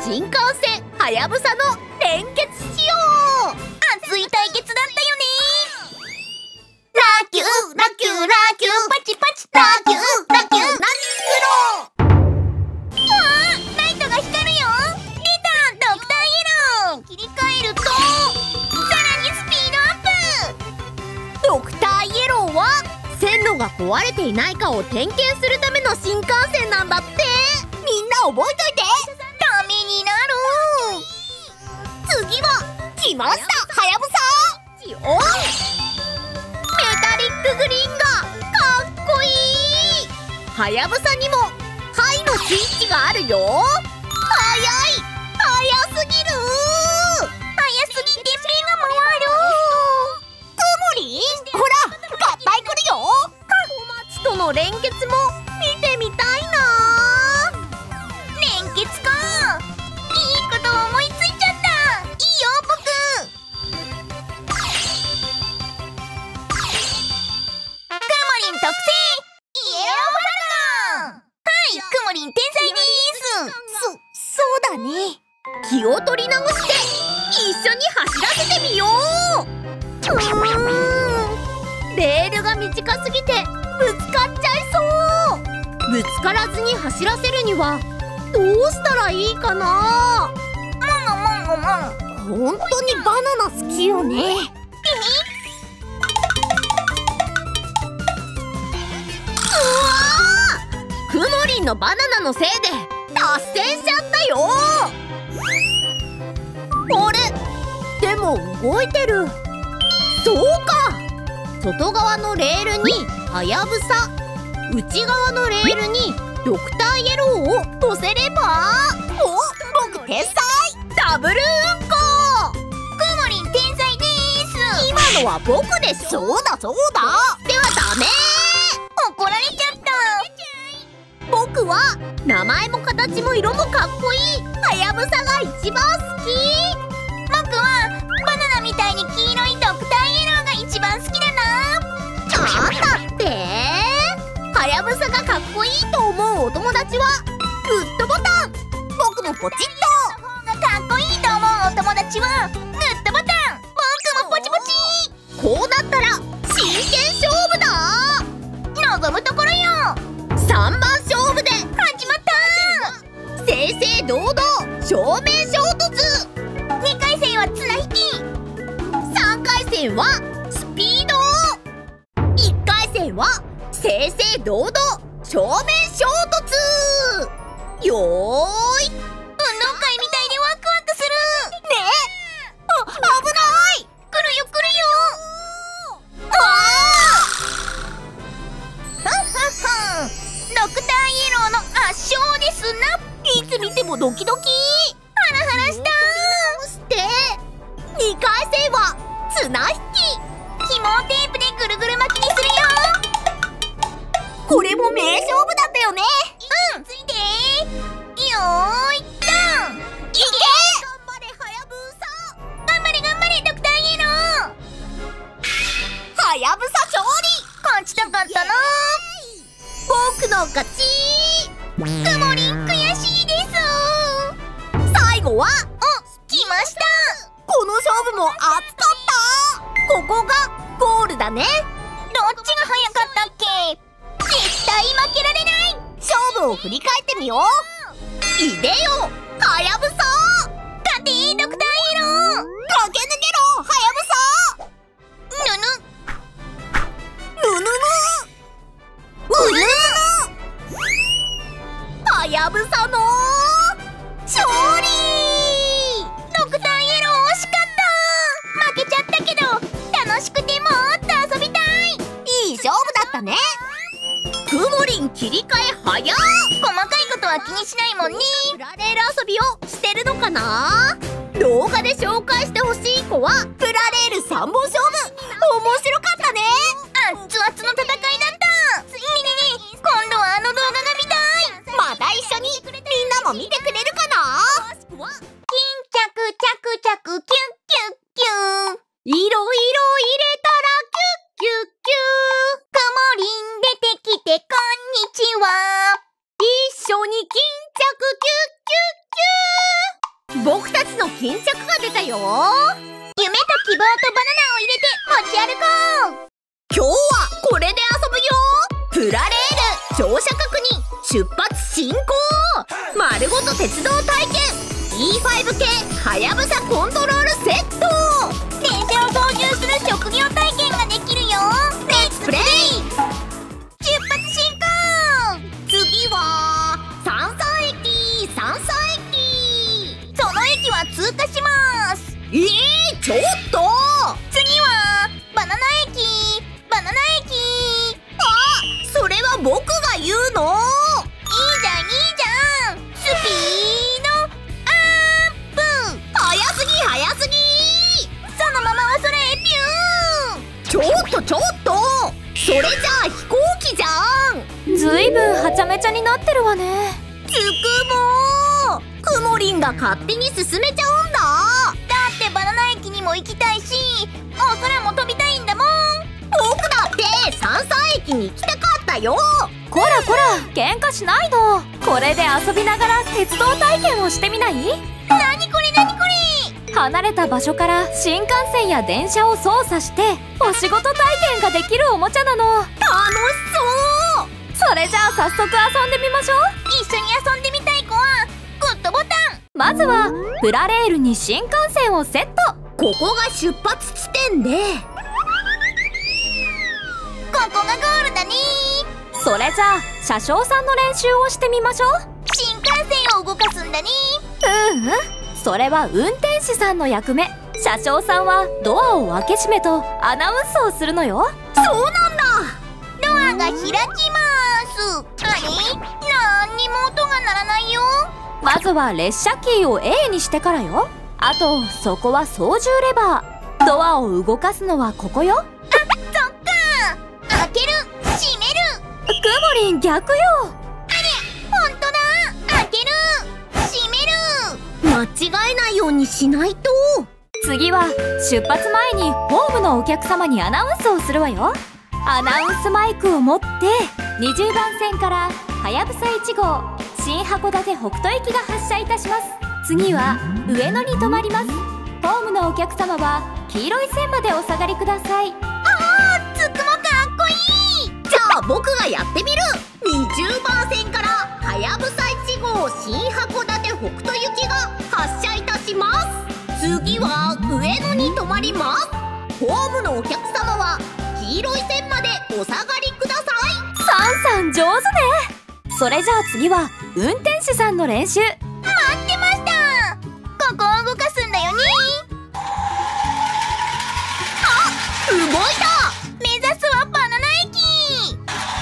新幹線はやぶさの連結しよう。熱い対決だったよね。ラキューラキューラキューパチパチラキューラキュー何作ろう。ライトが光るよ。出たドクターイエロー。切り替えるとさらにスピードアップ。ドクターイエローは線路が壊れていないかを点検するための新幹線なんだって。みんな覚えといて。ためになる。次は来ましたはやぶさ。オン。メタリックグリーンがかっこいい。はやぶさにもハイのスイッチがあるよ。速い。速すぎる。速すぎて目が回る。くもりん、ほら合体来るよ。小町との連結も見てみたいな。連結か。いいこと思いついちゃった。いいよ僕。くもりん特製イエローパルコン。はい、くもりん天才です。そうだね。気を取り直して一緒に走らせてみよう。レールが短すぎてぶつかっちゃいそう。ぶつからずに走らせるにはどうしたらいいかな。もん。本当にバナナ好きよね。くもりんのバナナのせいで脱線しちゃったよ。あれ、でも動いてる。そうか。外側のレールにはやぶさ、内側のレールにドクターイエローを乗せれば。お、僕天才。ダブルうんこ。くもりん天才です。今のは僕でしょ。そうだそうだ。ではダメ。怒られちゃった。僕は名前も形も色もかっこいいはやぶさが一番好き。僕はバナナみたいに黄色いドクターイエローが一番好きだな。なんだって。はやぶさがかっこいいと思うお友達はグッドボタン。僕もポチッと。かっこいいと思うお友達はグッドボタン。僕もポチポチ。こうなったら真剣勝負だ。望むところよ。3番勝負で始まった。正々堂々正面衝突。2回戦は綱引き。3回戦はスピード。1回戦は正々堂々正面衝突。よーい。運動会みたいでワクワクするね。危ない。来るよ来るよ。ドクターイエローの圧勝ですな。いつ見てもドキドキ。ハラハラした。2回戦は綱引き。紐テープでぐるぐる巻きにするよ。これも名勝負だったよね。うん、ついて。よーいドン。いけ。頑張れはやぶさ。頑張れ頑張れドクターイエロー。はやぶさ勝利。勝ちたかったな。僕の勝ち。くもりん悔しいです。最後は来ました。この勝負も熱かった。ここがゴールだね。どっちが早かったっけ。絶対負けられない。勝負を振り返ってみよう。いでよはやぶさ。勝てドクターイエロー。駆け抜けろはやぶさ。ぬぬぬぬうぬぬはやぶさの勝利。ドクターイエロー惜しかった。負けちゃったけど楽しくてもっと遊びたい。いい勝負だったね。くもりん切り替え早っ。細かいことは気にしないもんね。プラレール遊びをしてるのかな。動画で紹介してほしい子はプラレール3本勝負。面白かったね。熱々の戦いだった。ねえねえねえ、今度はあの動画が見たい。また一緒にみんなも見てくれるかな。巾着着着キュッキュッキュ。色々入れたらキュッキュッキュ。くもりん出てきてこんにちは。一緒に巾着キュッキュッキュ。 僕たちの巾着が出たよ。夢と希望とバナナを入れて持ち歩こう。今日はこれで遊ぶよ。プラレール乗車確認出発進行。丸ごと鉄道体験 E5 系はやぶさコントロールセット。電車を操縦する職業体験ができるよ。レッツプレイ。出発進行。次は三三駅。その駅は通過します。ちょっと。次はバナナ駅。あ、それは僕が言うの。いいじゃん。スピードアップ。速すぎ。そのままお空へピュー。ちょっとそれじゃあ飛行機じゃん。 ずいぶんはちゃめちゃになってるわね。 つくもくもりんが勝手に進めちゃうんだ。だってバナナ駅にも行きたいし、お空も飛びたいんだもん。僕だって三三駅に行きたかったよ。 こら喧嘩しないの。これで遊びながら鉄道体験をしてみない？ なにこれ離れた場所から新幹線や電車を操作してお仕事体験ができるおもちゃなの。 楽しそう。 それじゃあ早速遊んでみましょう。 一緒に遊んでみたい子はグッドボタン。 まずはプラレールに新幹線をセット。 ここが出発地点で、ここがゴールだね。 それじゃあ車掌さんの練習をしてみましょう。 新幹線を動かすんだね。 それは運転士さんの役目。車掌さんはドアを開け閉めとアナウンスをするのよ。 そうなんだ。ドアが開きます。あれ、なんにも音が鳴らないよ。 まずは列車キーを A にしてからよ。あとそこは操縦レバー。ドアを動かすのはここよ。 そっか。開ける、閉める。 くもりん逆よ。 あれ、ほんとだ。開ける、閉める。間違えないようにしないと。 次は出発前にホームのお客様にアナウンスをするわよ。アナウンスマイクを持って20番線からはやぶさ1号新函館北斗行きが発車いたします。次は上野に停まります。ホームのお客様は黄色い線までお下がりください。 つくもかっこいい。じゃあ僕がやってみる。20番線からはやぶさ1号新函館北斗行きが発車いたします。次は上野に停まります。ホームのお客様は黄色い線までお下がりください。 さん上手ね。それじゃあ次は運転手さんの練習。 待ってました。ここを動かすんだよね。あ、動いた。目指すはバナナ駅。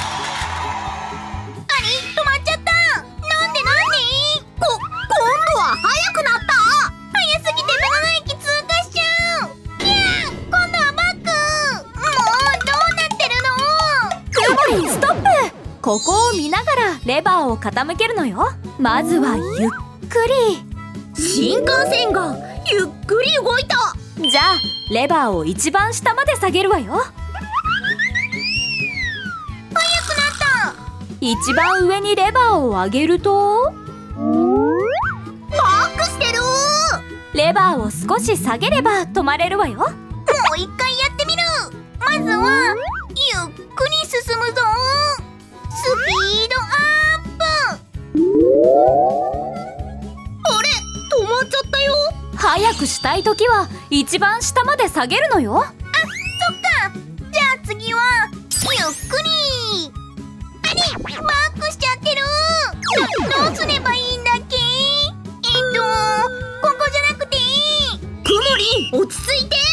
あれ、止まっちゃった。なんで今度は速くなった。速すぎてバナナ駅通過しちゃう。今度はバック。もうどうなってるの。 くもりんストップ。ここを見ながらレバーを傾けるのよ。まずはゆっくり。 新幹線がゆっくり動いた。 じゃあレバーを一番下まで下げるわよ。 速くなった。 一番上にレバーを上げるとバックしてる。 レバーを少し下げれば止まれるわよ。もう一回やってみる。まずはゆっくり進むぞ。スピードアップ。あれ、止まっちゃったよ。 早くしたいときは一番下まで下げるのよ。 そっか。じゃあ次はゆっくり。あれ、バックしちゃってる。どうすればいいんだっけ。ここじゃなくて。くもりん、落ち着いて。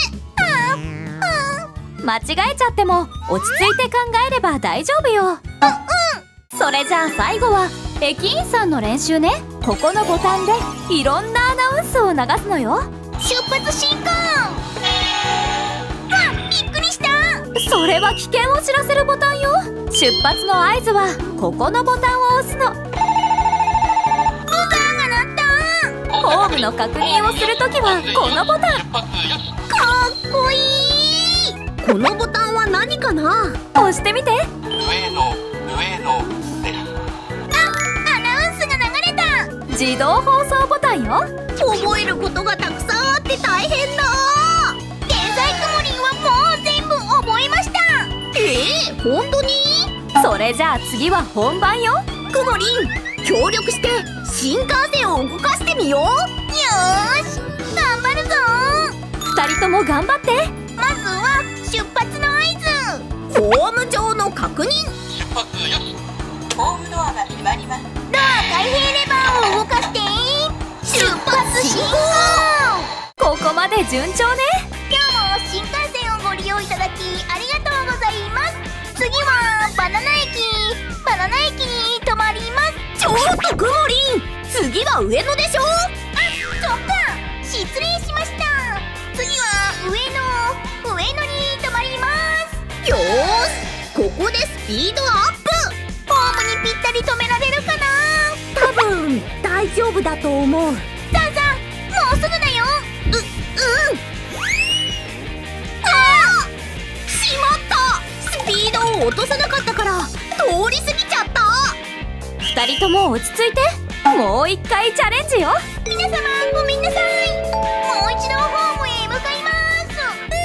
間違えちゃっても落ち着いて考えれば大丈夫よ。それじゃあ最後は駅員さんの練習ね。ここのボタンでいろんなアナウンスを流すのよ。 出発進行。びっくりした。 それは危険を知らせるボタンよ。出発の合図はここのボタンを押すの。 ボタンが鳴った。 ホームの確認をするときはこのボタン。 かっこいい。このボタンは何かな。 押してみて。 上野でアナウンスが流れた。 自動放送ボタンよ。 覚えることがたくさんあって大変だ。天才くもりんはもう全部覚えました。本当に？ それじゃあ次は本番よ。 くもりん、協力して新幹線を動かしてみよう。よーし、頑張るぞ。 2人とも頑張って。 まずは出発の合図。ホーム上の確認。 出発よし。ホームドアが閉まります。 ドア開閉レバーを動かして。出発進行。 ここまで順調ね。 今日も新幹線をご利用いただきありがとうございます。次はバナナ駅に停まります。ちょっとくもりん、次は上野でしょ。あ、そっか、失礼しました。次は上野に停まります。よーし、ここでスピードアップ。ホームにぴったり止められるかな。多分大丈夫だと思う。さんさん、もうすぐだよ。しまった。スピードを落とさなかったから通り過ぎちゃった。 2人とも落ち着いて。もう一回チャレンジよ。 皆様ごめんなさい。もう一度ホームへ向かいます。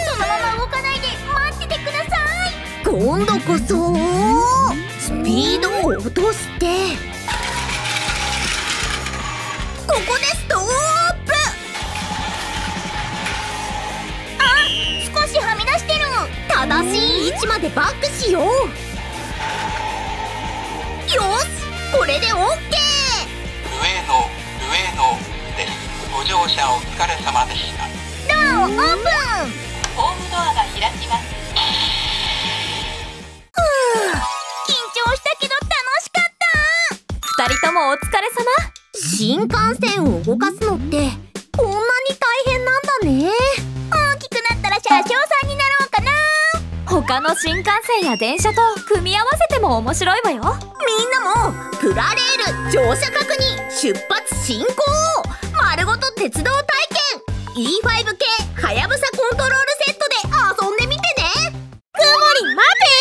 そのまま動かないで待っててください。今度こそスピードを落として、ここでストップ。あ、少しはみ出してる。正しい位置までバックしよう。よし、これで OK。 上野です。ご乗車お疲れ様でした。 ドアをオープン。 ホームドアが開きます。 緊張したけど楽しかった。 2人ともお疲れ様。 新幹線を動かすのってこんなに大変なんだね。大きくなったら車掌さんになろうかな。 他の新幹線や電車と組み合わせても面白いわよ。 みんなもプラレール乗車確認出発進行。丸ごと鉄道体験 E5 系はやぶさコントロールセットで遊んでみてね。くもり待て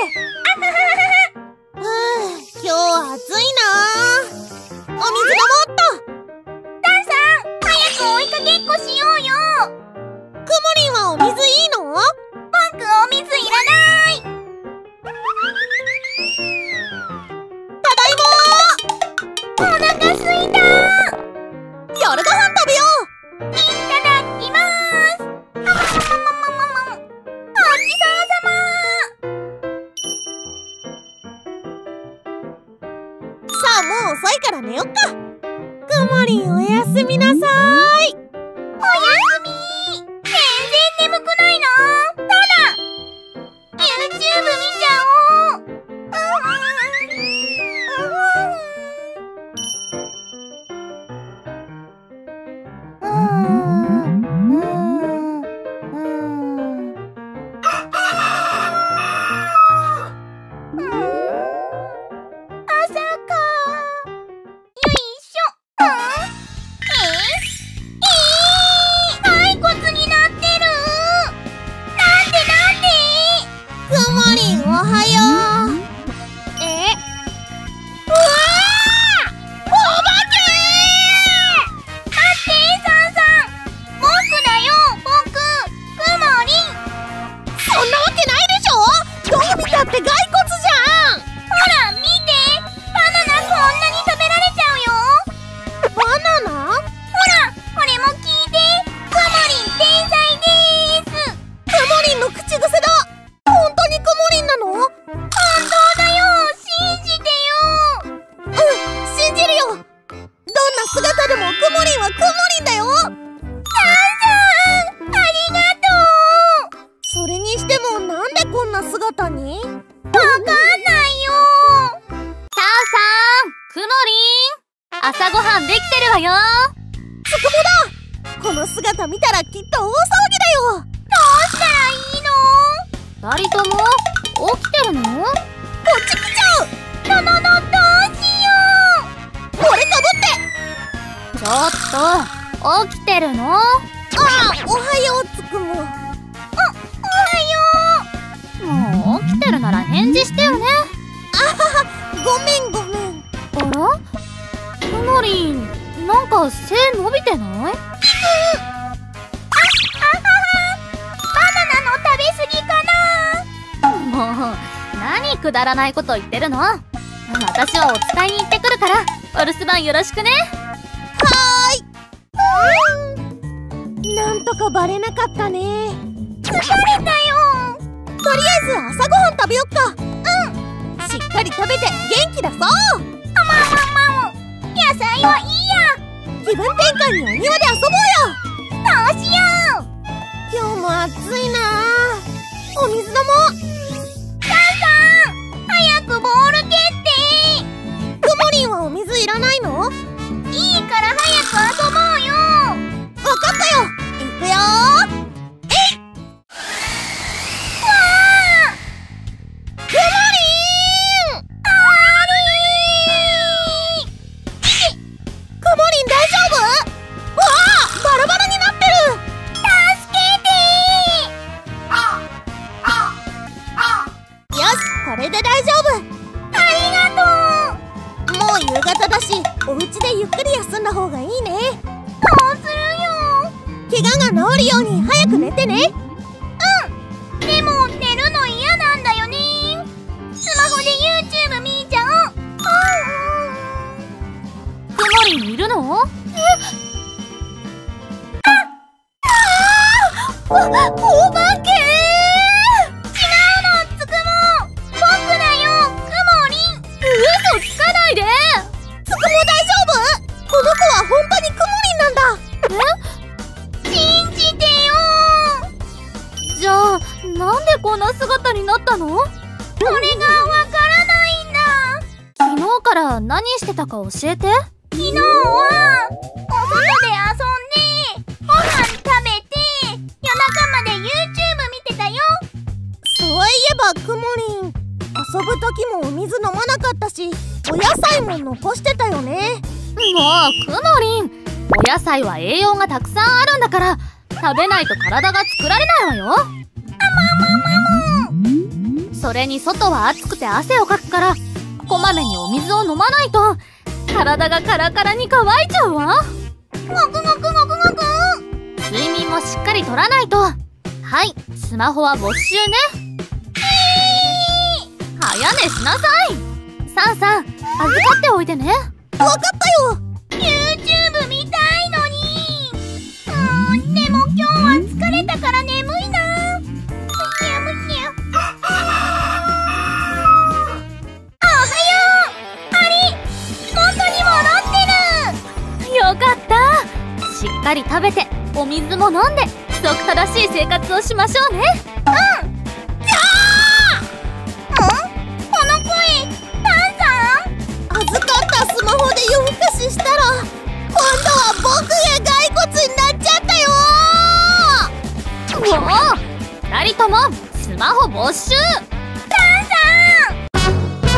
今日は暑いな。お水がもっと。ダンさん、早く追いかけっこしようよ。くもりんはお水いいの？僕お水いらない。ただいま。お腹すいた。夜ご飯食べよう。いただきます。ごちそうさま。さあ、もう遅いから寝よっか。くもりんおやすみなさーい。おやすみ。全然眠くないな。ただ YouTube 見ちゃおう。朝か。よいしょ。骸骨になってる。なんでくもりんおはよう。うわー、お化け。待って、さんさん。僕だよ、僕、くもりん。そんなわけないでしょ。どう見たって骸骨じゃん。ほら見て、バナナこんなに食べられちゃうよ。バナナ？ほら、これも聞いて。くもりん天才でーす。くもりんの口癖だ。本当にくもりんなの？本当だよ、信じてよ。信じるよ。どんな姿でもくもりんはくもりんだよ。さんさん、ありがとう。それにしてもなんでこんな姿に？わかんないよ。 さあさん、くもりん、朝ごはんできてるわよ。 つくもだ。この姿見たらきっと大騒ぎだよ。どうしたらいいの？ 2人とも起きてるの？ こっち来ちゃう。どうしよう。これかぶって。 ちょっと起きてるの？ おはようつくも。おはよもう起きてるなら返事してよね。 う。ごめん。 あら？くもりんなんか背伸びてない？ バナナの食べ過ぎかな。 もう何くだらないこと言ってるの。私はお使いに行ってくるからお留守番よろしくね。 なんとかバレなかったね。疲れたよ。とりあえず朝ごはん食べよっか。しっかり食べて元気出そう。野菜はいいや。気分転換にお庭で遊ぼうよ。どうしよう。今日も暑いな。お水飲もう。さん早くボール蹴って。くもりんはお水いらないの？いいから早く遊ぼうよ。わかったよ。いくよー。お家でゆっくり休んだ方がいいね。そうするよ。怪我が治るように早く寝てね。でも寝るの嫌なんだよね。スマホで YouTube 見ちゃおう。 くもりんいるの？ お化け。違うの、つくも。僕だよ、くもりん。 嘘つかないで。 つくも大丈夫？この子は本当にくもりんなんだ。信じてよ。 じゃあなんでこんな姿になったの？ それがわからないんだ。 昨日から何してたか教えて。 昨日はお外で遊んでご飯食べて夜中まで YouTube 見てたよ。そういえばくもりん、遊ぶ時もお水飲まなかったしお野菜も残してたよね。 もうくもりん、お野菜は栄養がたくさんあるんだから食べないと体が作られないわよ。それに外は暑くて汗をかくからこまめにお水を飲まないと体がカラカラに乾いちゃうわ。 ごくごくごくごく。 睡眠もしっかりとらないと。はい、スマホは没収ね。早寝しなさい。さんさん、預かっておいてね。 わかったよ。 YouTube 見たいのに。でも今日は疲れたから眠いな。むにゃ。おはよう。アリ、元に戻ってる。 よかった。しっかり食べてお水も飲んで規則正しい生活をしましょうね。 この声、タンさん？預かったスマホで夜更かししたら今度は僕が骸骨になっちゃったよ。 もう2人ともスマホ没収。 タンさん、 いらっ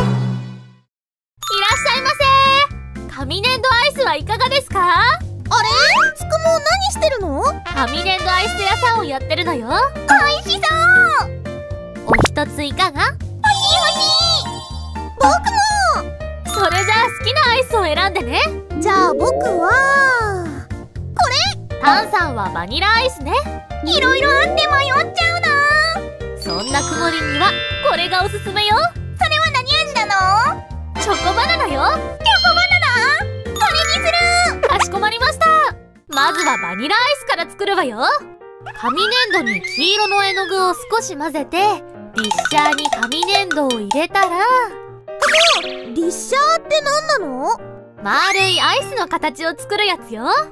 しゃいませ。紙粘土アイスはいかがですか？ あれ？つくも何してるの？ 紙粘土アイス屋さんをやってるのよ。 おいしそう。 お一ついかが？ 欲しい。僕も。 それじゃあ好きなアイスを選んでね。 じゃあ僕はこれ。 タンさんはバニラアイスね。 いろいろあって迷っちゃうな。 そんなくもりんにはこれがおすすめよ。 それは何味なの？ チョコバナナよ。 チョコバナナ？それにする。 かしこまりました。まずはバニラアイスから作るわよ。紙粘土に黄色の絵の具を少し混ぜてディッシャーに紙粘土を入れたら、 ディッシャーって何なの？ 丸いアイスの形を作るやつよ。 ほんと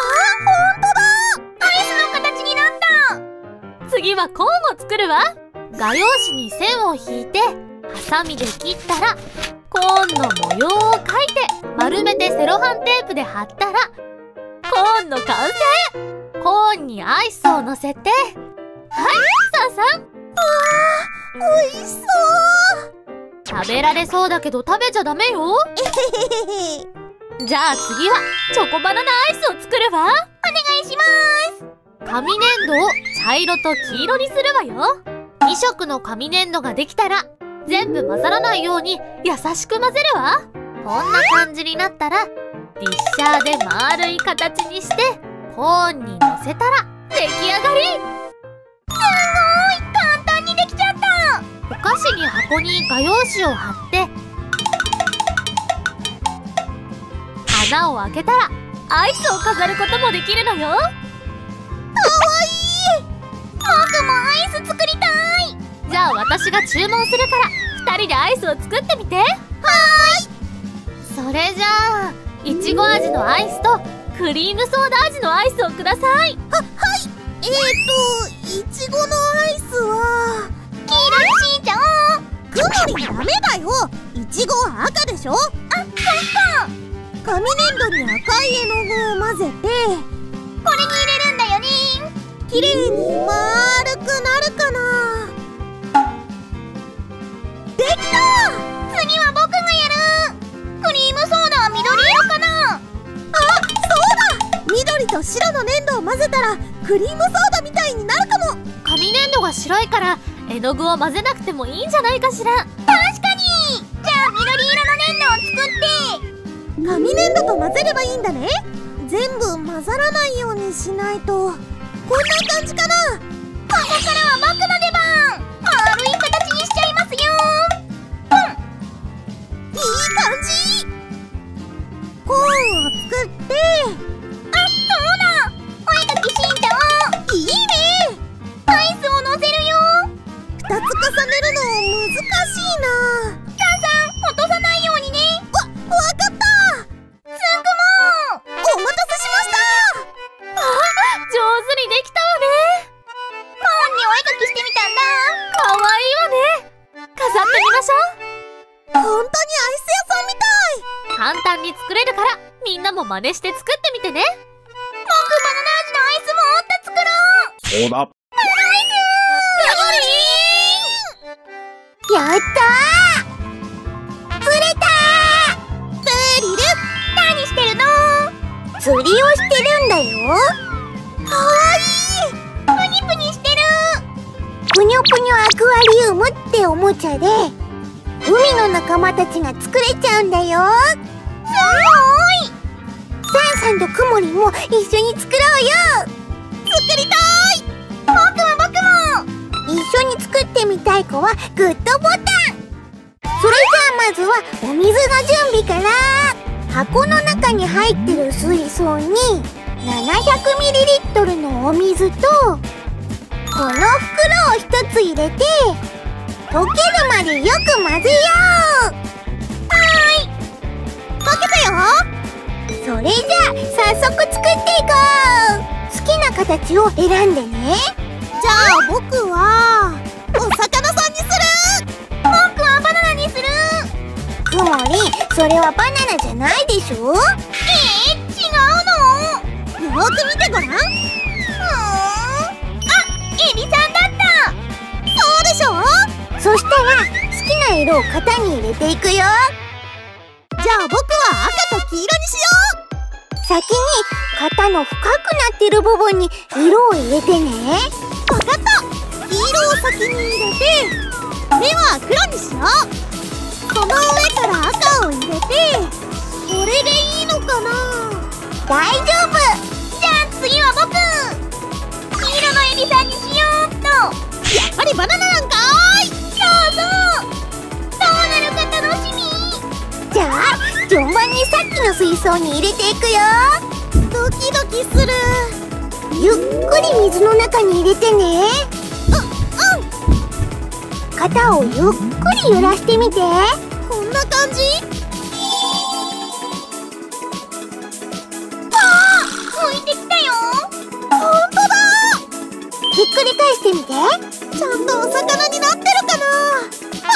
だ。アイスの形になった。 次はコーンを作るわ。画用紙に線を引いてハサミで切ったらコーンの模様を描いて丸めてセロハンテープで貼ったらコーンの完成。コーンにアイスをのせて、はい、さんさん。 おいしそう。 食べられそうだけど食べちゃダメよ。じゃあ次はチョコバナナアイスを作るわ。 お願いします。 紙粘土を茶色と黄色にするわよ。2色の紙粘土ができたら全部混ざらないように優しく混ぜるわ。こんな感じになったらディッシャーで丸い形にしてコーンにのせたら出来上がり。すごい簡単にできちゃった。お菓子に箱に画用紙を貼って穴を開けたらアイスを飾ることもできるのよ。かわいい。僕もアイス作りたい。じゃあ私が注文するから2人でアイスを作ってみて。はーい。それじゃあいちご味のアイスとクリームソーダ味のアイスをください。はい。いちごのアイスは黄色いしんちゃん。くもりダメだよ。いちごは赤でしょ。あ、そっか。紙粘土に赤い絵の具を混ぜてこれに入れるんだよね。きれいに丸くなるかな。できた。次は僕がやる。クリームソーダは緑色かな。あ、そうだ。緑と白の粘土を混ぜたらクリームソーダみたいになるかも。紙粘土が白いから絵の具を混ぜなくてもいいんじゃないかしら。確かに。じゃあ緑色の粘土を作って。紙粘土と混ぜればいいんだね。全部混ざらないようにしないと。こんな感じかな。ここからは僕の出番。丸い形にしちゃいますよ。いい感じ。コーンを作って。あ、そうだ。お絵かきしんちゃん。いいね。アイスをのせるよ。2つ重ねるの難しいな。タンさん、落とさないようにね。わかった。つんくもお待たせしました。あ、上手にできたわね。コーンにお絵かきしてみたんだ。かわいいわね。飾ってみましょう。本当にアイス屋さんみたい。簡単に作れるからみんなも真似して作ってみてね。僕バナナ味のアイスもっと作ろう。 そうだ。 バナナアイス。やったー。釣れたー。プリル、何してるの？釣りをしてるんだよ。かわいい。プニプニしてる。ぷにょぷにょアクアリウムっておもちゃで海の仲間たちが作れちゃうんだよ。すごい。サンさんとクモリも一緒に作ろうよ。作りたい。僕も一緒に作ってみたい子はグッドボタン。それじゃあまずはお水の準備から。箱の中に入ってる水槽に 700ml のお水とこの袋を1つ入れて溶けるまでよく混ぜよう。はーい、溶けたよ。それじゃあ早速作っていこう。好きな形を選んでね。じゃあ僕はお魚さんにする。僕はバナナにする。くもり、それはバナナじゃないでしょ。違うの。よく見てごらん。あ、エビさんだった。そうでしょ。そしたら好きな色を型に入れていくよ。じゃあ僕は赤と黄色にしよう。先に型の深くなってる部分に色を入れてね。わかった。黄色を先に入れて目は黒にしよう。その上から赤を入れてこれでいいのかな。大丈夫。じゃあ次は僕。黄色のエビさんにしようっと。やっぱりバナナなんかーい。そうそう。どうなるか楽しみ。じゃあ順番にさっきの水槽に入れていくよ。ドキドキする。ゆっくり水の中に入れてね。型をゆっくり揺らしてみて。こんな感じ。あー、浮いてきたよ。ほんとだ。ひっくり返してみて。ちゃんとお魚になってるかな。あ、できてる。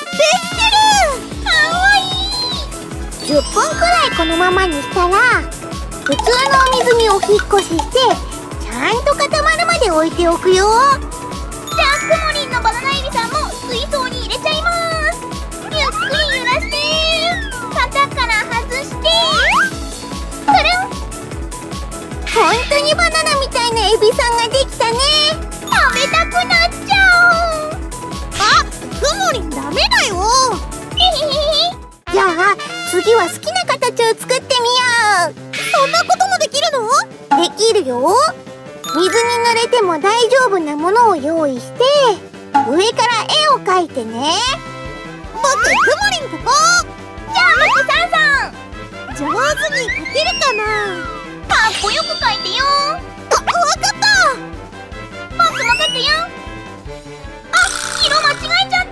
かわいい。10分くらいこのままにしたら普通のお水にお引っ越ししてちゃんと固まるまで置いておくよ。じゃあくもりんのバナナエビさんも水槽に入れちゃいます。ゆっくり揺らして型から外してくるん。ほんとにバナナみたいなエビさんができたね。食べたくなっちゃう。あ、くもりんダメだよ。へへへ。じゃあ次は好きな形を作ってみよう。 そんなこともできるの？ できるよ。水に濡れても大丈夫なものを用意して、上から絵を描いてね。 僕、くもりん描こう。 じゃあ僕サンさん。 上手に描けるかな？ かっこよく描いてよ。 わかった。 僕も描くよ。あ、色間違えちゃった。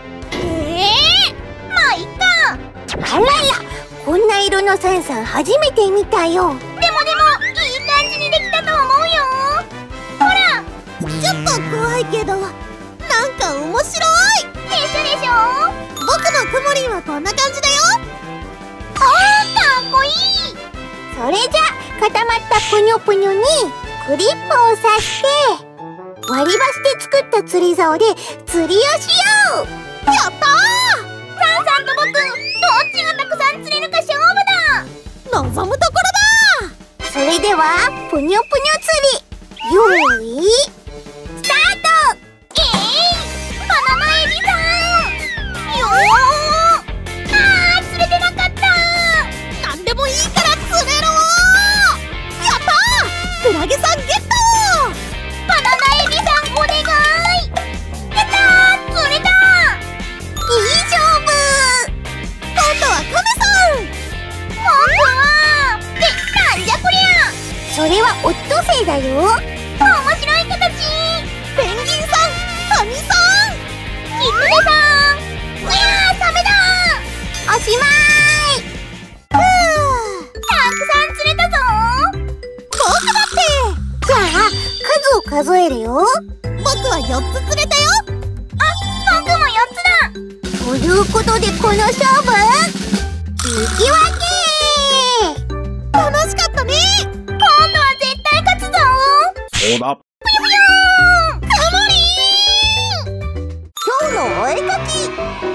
まあいっか。あらや、こんな色のサンさん初めて見たよ。でもいい感じにできたと思うよ。ほら、 ちょっと怖いけど、なんか面白い。 でしょ。 僕のくもりんはこんな感じだよ。 かっこいい。それじゃ固まったぷにょぷにょにクリップを刺して割り箸で作った釣り竿で釣りをしよう。 やったサンさんと僕、どっちがたくさん釣れるか勝負だ。 ー！望むところだ。 それではぷにょぷにょ釣り、よーいスタート。バナナエビさんよー。釣れてなかった。 なんでもいいから釣れろー。やったー！クラゲさんゲットバナナエビさんお願い。やったー、釣れた。いい勝負。 今度はカメさん。 今度はなんじゃこりゃ。それはオットセイだよ。面白い形。 ペンギンさん、カニさん、 キツネさん。いやー、サメだ。おしまい。たくさん釣れたぞ。 僕だって。 じゃあ数を数えるよ。 僕は4つ釣れたよ。 僕も4つだ。ということでこの勝負引き分け。 楽しかったね。 今度は絶対勝つぞ。 そうだ。 ぷよぷよーん。くもりーん。 今日のお絵かき。